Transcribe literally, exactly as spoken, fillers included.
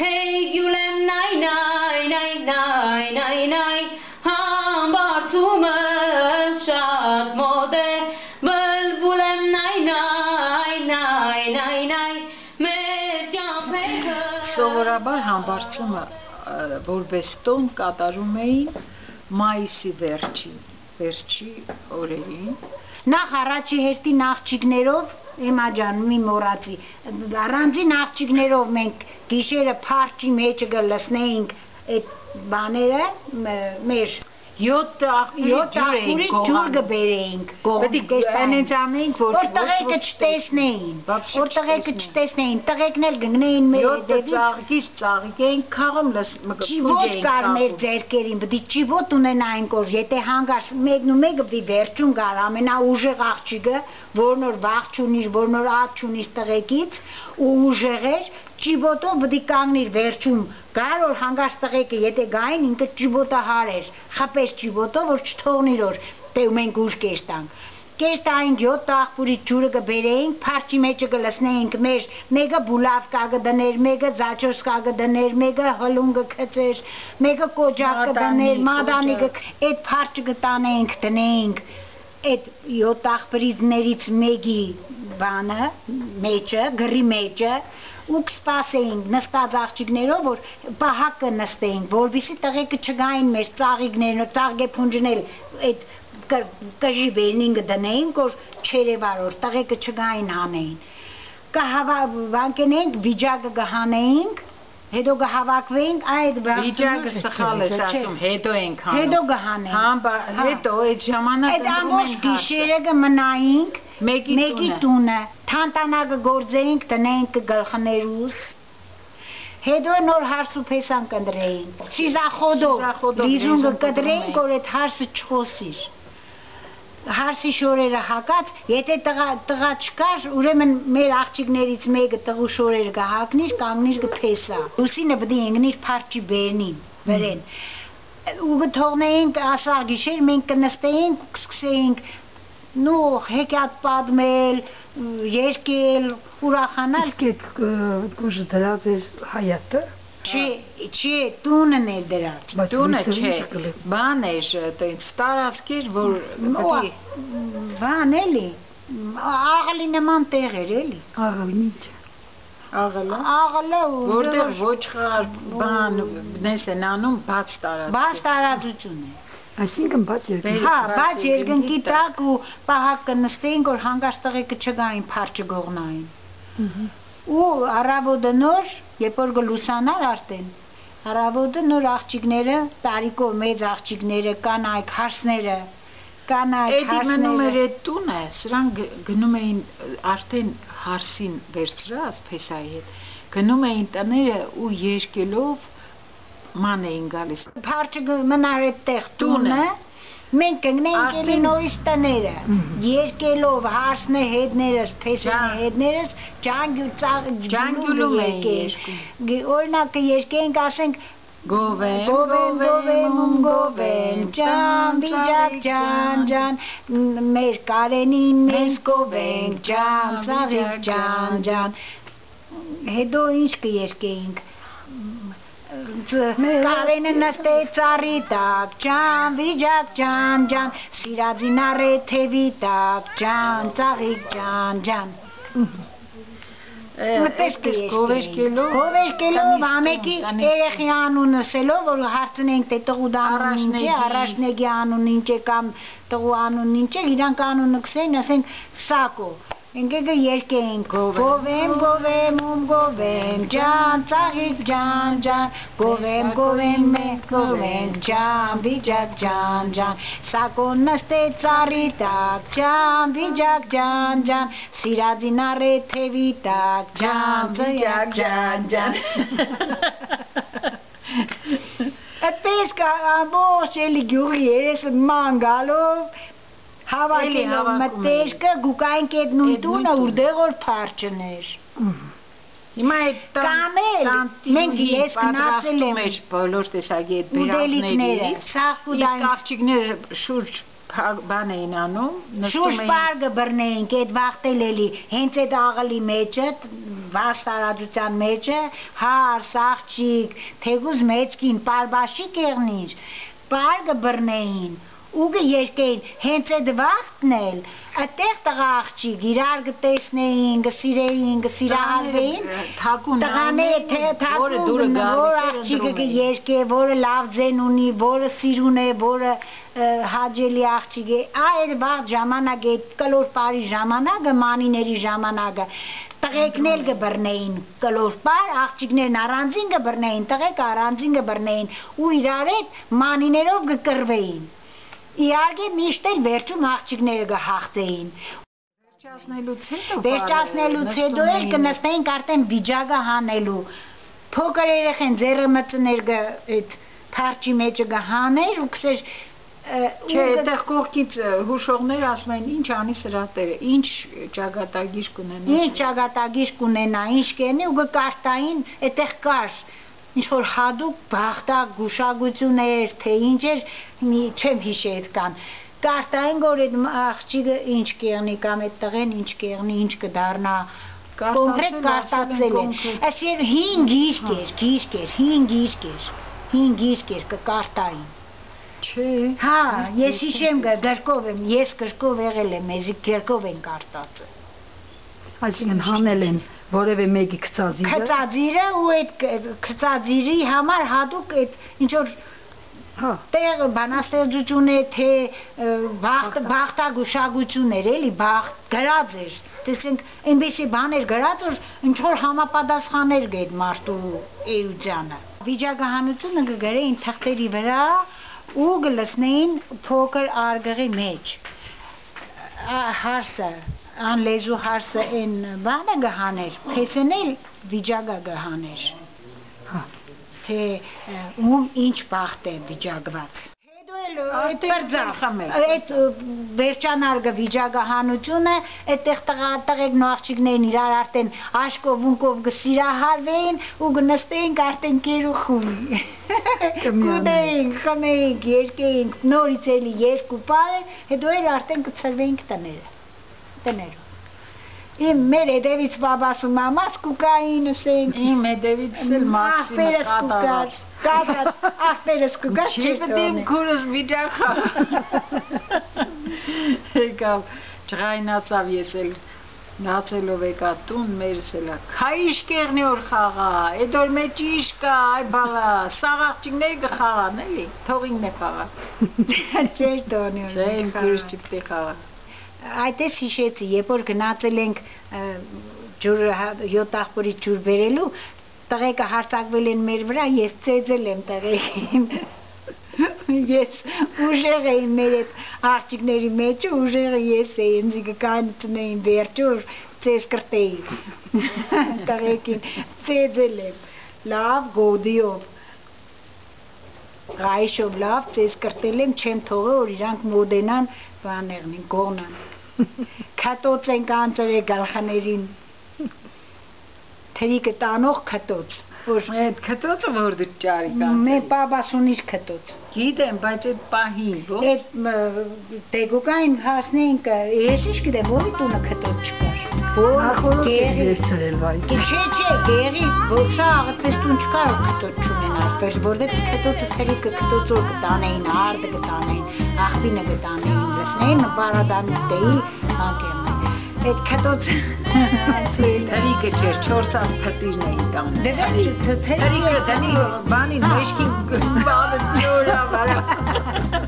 Hey gülüm nay nay nay nay nay nay Hambartımı şad mode Bülbülüm nay nay nay nay nay Mercan peyker Սովորաբար համբարձումը որպես տոն կատարում էին մայիսի վերջին, վերջի օրերին։ Նախ առաջի հերթին աղջիկներով, Էմա ջան, մի մոռացի, առանձին աղջիկներով մենք գիշերը փարչի մեջը գլսնեինք այդ բաները մեր յոթ աղբյուրի ջուր գբերեինք կողմ, որ տղեկը չտեսնեին, որ տղեկը չտեսնեին, տղեկն էլ գնեին մեր հետևից, ծաղիկից ծաղիկ էին քաղում, ճիվոտ կար մեր ձերքերին, բդի ճիվոտ ունենայինք, որ եթե հանգարս մեկն ու մեկը բդի վերջում գար ամենաուժեղ աղջիկը, որ նոր վաղ չունիր, որ նոր ատ չունիր տղեկից ու ուժեղ էր, ճիբոտով բդի կանգնիր վերջում, գար որ հանգարս տղեկը եթե գային ինքը ճիբոտը հարեր, խապես ճիբոտով որ չթողնիր որ թե մենք ուժ կեշտանք։ Կեշտայինք յոթ աղբուրի ջուրը կբերեինք, փարչի մեջը կլսնեինք մեր, մեկը բուլավ կագդներ, մեկը ձաչոս կագդներ, մեկը հլուն կգծեր, մեկը կոջակ կդներ, մադանի կգ, այդ փարչը կտանեինք, դնեինք, այդ յոթ աղբրիներից մեկի բանը, մեջը, գրի մեջը ու կսպասեինք նստած աղջիկներով, որ պահակը նստեինք, որովհետեւ տղեկը չգային մեր ծաղիկներն, ծաղկե փունջնել այդ կժի վերնին կդնեինք, որ չերևար, որ տղեկը չգային հանեին։ Կհավաքենեինք, վիճակը կհանեինք, հետո կհավաքվեինք, այդ վիճակը սխալ ես ասում, հետո ենք հանում։ Հետո կհանեինք։ Հետո այդ ժամանակ այդ ամբողջ գիշերը կմնայինք մեկի տունը, թանտանակը գործեինք, տնեինք գլխներուս, հետո նոր հարս ու փեսան կնդրեինք, սիզախոդով լիզունգը կդրեինք, որ այդ հարսը չխոսիր, հարսի շորերը հակած, եթե տղա չկար, ուրեմն մեր աղջիկներից մեկը տղու շորերը կհակնիր, կանգնիր կփեսա, ուսինը բդի ինգնիր փարչի բերնին, վերեն, ու կթողնեինք ասաղ գիշեր, մենք կնստեինք, կսկսեինք նու հեքիաթ պատմել, երկել, ուրախանալ։ Իսկ այդ գուժը դրած էր հայատը։ Չէ, չէ, տունն էր դրած։ Տունը չէ, բան էր, տենց տարածք էր, որ բան էլի, աղլի նման տեղ էր էլի։ Աղլին ինչ։ Աղլը։ Աղլը որտեղ ոչխար բան դες են անում բաց տարածք։ Բաց տարածություն է։ Այսինքն բաց երկնքի։ Հա, բաց երկնքի տակ ու պահակ կնստեին, որ հանգարս տղեկը չգային փարչը գողնային։ Ու առավոտը նոր, երբ որ գլուսանար արդեն, առավոտը նոր աղջիկները, տարիքով մեծ աղջիկները, կանայք, հարսները, կանայք, հարսները։ Էդի մնում էր այդ տունը, սրանք գնում էին արդեն հարսին վերցրած փեսայի հետ, գնում էին տները ու երկելով ման էին գալիս։ Փարչը մնար այդտեղ տունը, մենք կգնեինք էլի նորից տները, երկելով հարսնե հետներս, փեսոնե հետներս, ջանգյուլում էինք երկում։ Օրինակ երկեինք, ասենք, Գովեն, գովեն, գովեն, ում գովեն, ջան, վիճակ, ջան, ջան, մեր կարենին մեզ գովենք, ջան, ծաղիկ, ջան, ջան, հետո ինչ կերկեինք, Կարենը նստե ծառի տակ, ջան, վիճակ, ջան, ջան, սիրածին առեթևի տակ, ջան, ծաղիկ, ջան, ջան։ Գովերկելով, գովերկելով ամեկի երեխի անուն ասելով, որ հարցնենք թե տղու անուն ինչ է, առաջնեգի անուն ինչ է կամ տղու անուն ինչ է, իրանք անունը կսեին, ասենք Սակո։ Ընկեգը երկեինք, գովեմ, գովեմ, ում գովեմ, ջան, ծաղիկ, ջան, ջան, գովեմ, գովեմ, մենք գովենք, ջան, վիճակ, ջան, ջան, Սակոն նստե ծառի տակ, ջան, վիճակ, ջան, ջան, սիրածին առեթևի տակ, ջան, վիճակ, ջան, ջան։ Այդպես ամբողջ էլի գյուղի երեսը ման գալով Հավաքելով մտերկը գուկայինք այդ նույն տունը ուրդեղ որ փարչներ։ Հիմա այդ տան մենք ես գնացել եմ բոլոր տեսակի այդ բերազներից, իսկ աղջիկները շուրջ բան էին անում, շուշ պարգը բռնեինք, այդ վաղտել էլի, հենց այդ աղալի մեջը, վաստ տարածության մեջը, հար, սաղճիկ, թեգուզ մեծքին, պարբաշի կեղնիր, պարգը բռնեին, ուգը երկեին, հենց այդ վաղտն էլ, այդտեղ տղա աղջիկ, իրար գտեսնեին, գսիրեին, գսիրահարվեին, տղաները թակուն, որ աղջիկը կերկե, որը լավ ձեն ունի, որը սիրուն է, որը հաջելի աղջիկ է, այդ վաղտ ժամանակ է, կլոր պարի ժամանակը, մանիների ժամանակը, տղեկն էլ կբռնեին կլոր պար, աղջիկներն առանձին կբռնեին, տղեկ առանձին կբռնեին ու իրար հետ մանիներով կկռվեին։ Իհարկե միշտ էլ վերջում աղջիկները կհաղթեին։ Վերջացնելուց հետո Վերջացնելուց հետո էլ կնստեինք արդեն վիճակը հանելու։ Փոքր երեխեն ձեռը մտներ այդ փարչի մեջը կհաներ ու կսեր Չէ, այդտեղ կողքից հուշողներ ասում են ինչ անի սրա տերը, ինչ ճակատագիր կունենա։ Ինչ ճակատագիր կունենա, ինչ կենի ու կկարտային, այդտեղ կար ինչ որ հadoop բախտակ գուշագություն էր, թե ինչ էր, չեմ հիշի այդ կան։ Կարտային որ այդ աղջիկը ինչ կեղնի կամ այդ տղեն ինչ կեղնի, ինչ կդառնա, կոնկրետ կարտացել են։ Այս երբ հին գիրք էր, գիրք էր, հին գիրք էր, հին գիրք էր կկարտային։ Չէ։ Հա, ես հիշեմ գրկով եմ, ես գրկով եղել եմ, մեզի գրկով են կարտածը։ Այսինքն հանել են որևէ մեկի քծածիրը։ Քծածիրը ու այդ քծածիրի համար հadoop այդ ինչ որ հա տեղ բանաստեղծություն է թե բախտագուշագություն էր էլի բախտ գրած էր տեսենք այնպեսի բաներ գրած որ ինչ որ համապատասխաներ գետ մարդու էությանը վիճակահանությունը կգրեին թղթերի վրա ու կլսնեին փոքր արգղի մեջ հարսը ան լեզու հարսը այն բանը գհաներ փեսնել վիճակը գհաներ հա թե ում ինչ բախտ է վիճակված հետո էլ այդ բարձախ այդ վերջանարգը վիճակահանությունը այդտեղ տղատղեկն ու աղջիկներն իրար արդեն աշկով ունկով գսիրահարվեին ու գնստեին արդեն կերուխումի կուդեին խմեին երկեին նորից էլի երկու պար հետո էլ արդեն կցրվեինք տները տներով Իմ մեր հետևից բաբաս ու մամաս կուկային ասենք Իմ հետևից էլ մաքսիմը կատարած Կատարած ախպերս կուկած չէր տոնում Չի քուրս վիճախա Եկավ չղայնացավ ես էլ նացելով եկա տուն մերս էլա Քայիշ կեղնի որ խաղա Էդ որ մեջ իշ կա այ բալա Սաղ աղջիկների կխաղան էլի Թողինն է խաղա Չէր տոնի Չէ իմ քուրս չպտի խաղա Այդպես հիշեցի, երբ որ գնացել ենք յոթ աղբորից ջուր բերելու, տղեկը հարցակվել են մեր վրա, ես ծեծել եմ տղեկին։ Ես ուժեղ էին մեր այդ աղջիկների մեջը, ուժեղը ես էի, ինձ կկանցնեին վերջոր ծեզ կրտեի։ Տղեկին ծեծել եմ, լավ գոդիով։ Գայշով լավ ծեզ կրտել եմ, չեմ թողը, որ իրանք մոդենան բաներնին, գողնան։ Քատոց ենք անցրել գալխաներին թերիկը տանող քատոց Այդ քտոցը որ դու ճարիք անցել Մեր պապաս ունիր քտոց Գիտեմ, բայց այդ պահին ո՞ց Այդ տեգուկային հասնեինք ես ինչ գիտեմ, որի տունը քտոց չկար Որ գերի Չէ, չէ, գերի, որ սա աղտպես տուն չկար քտոց չունենար Պես որտեղ քտոցը թերիկը քտոցով կտանեին, արդը կտանեին, աղբինը կտանեին Լսնեին բարադանուտեի անկերն Այդ քտոց Թերիկը չէր, չորսած փտիրն էին տան Թերիկը դնի բանին մեջքին բանը ջորա վարա